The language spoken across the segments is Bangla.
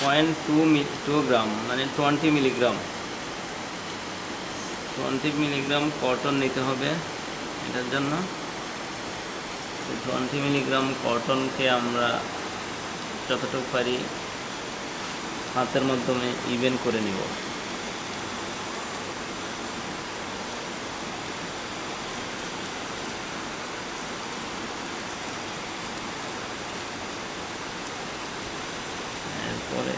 0.2 গ্রাম মানে 20 মিলিগ্রাম 20 মিলিগ্রাম কটন নিতে হবে এটার জন্য। 20 মিলিগ্রাম কটনকে আমরা যতটুকু পারি হাতের মাধ্যমে ইভেন করে নিব। এরপরে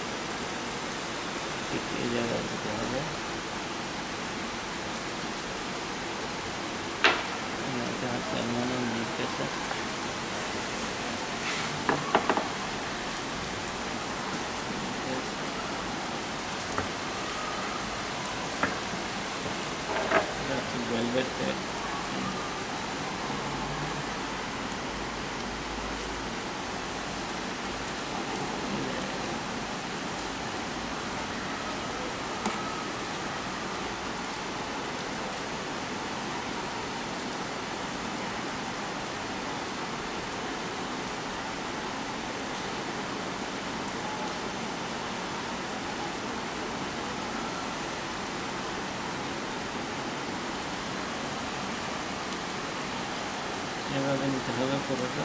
ঠিক এই জায়গায় দিতে হবে। হাতে মনে নিতেছে ভেলভেট থ্রেড। এভাবে নিতে হবে পুরোটা।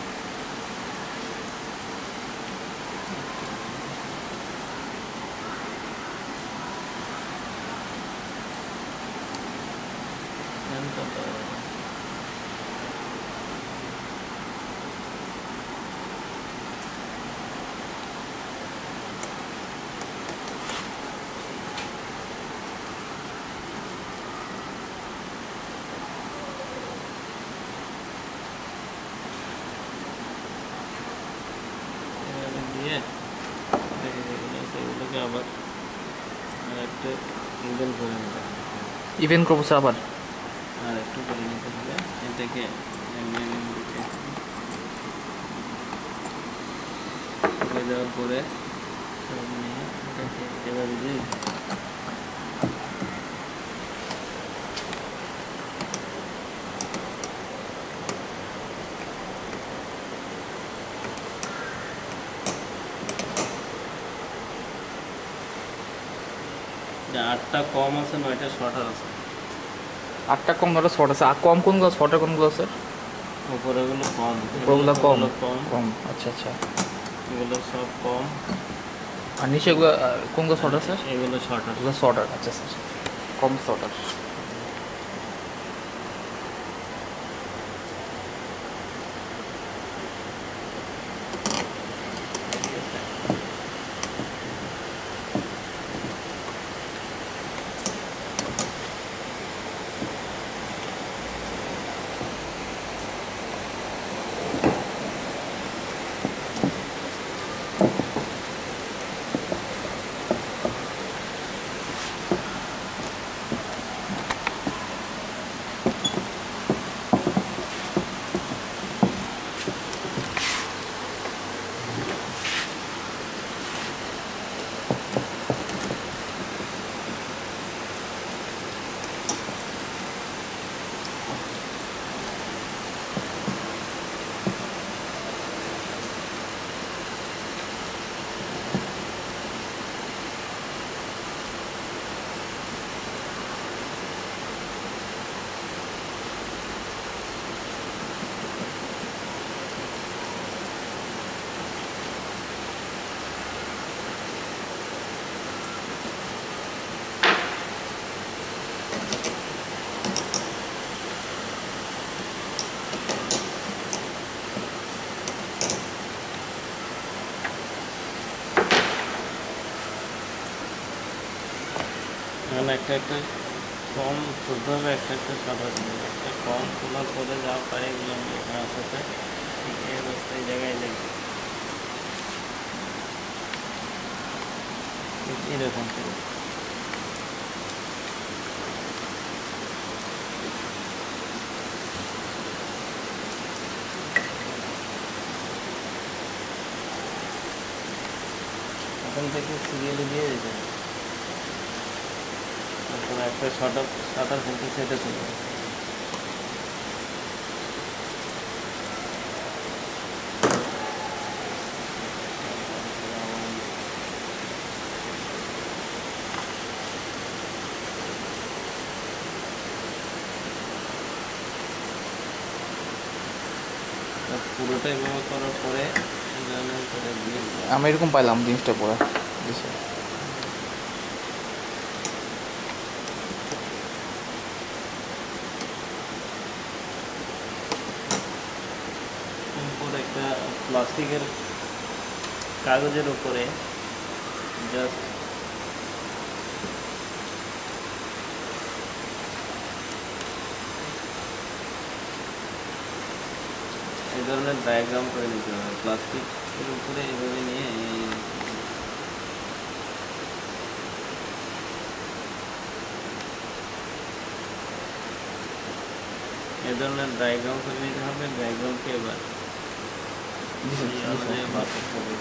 সেগুলোকে আবার একটু ইভেন করে নিতে হবে। ইভেন করবো আবার আর একটু করে নিতে হবে। এটাকে দেওয়ার পরে সব নিয়ে এটাকে এভাবে দিয়ে আটটা কম আছে, 9টা শর্টার আছে। 8টা কম 9টা শর্ট আছে। আর কম কোনগুলো, শর্টার কোনগুলো স্যার? উপরেগুলো কম, উপরেগুলো কম কম কম। আচ্ছা আচ্ছা, এগুলো সব কম। আর নিচে এগুলো কোনগুলো শর্টার স্যার? এগুলো শর্টার। এগুলো শর্টার। আচ্ছা স্যার, কম শর্টার। এখন একটা একটা কম তুলতে হবে, একটা একটা সাদা দিতে হবে। একটা কম তোলার পরে যা পারে এগুলো আমি এখানে আসাতে এই অবস্থায় জায়গায় দেখি এরকম করে। এখন থেকে সিরিয়ালে দিয়ে দিতে হবে। তারপরে একটা শাটার ফেলতে সেটা চলে যাবে। পুরোটা এভাবে করার পরে আমি এরকম পাইলাম জিনিসটা পরে দিছে। একটা প্লাস্টিকের কাগজের উপরে জাস্ট এই ধরনের ডায়াগ্রাম করে নিতে হবে প্লাস্টিকের উপরে এভাবে নিয়ে এই ধরনের ডায়াগ্রাম করে নিতে হবে। ডায়াগ্রামকে এবার বার করতে হবে।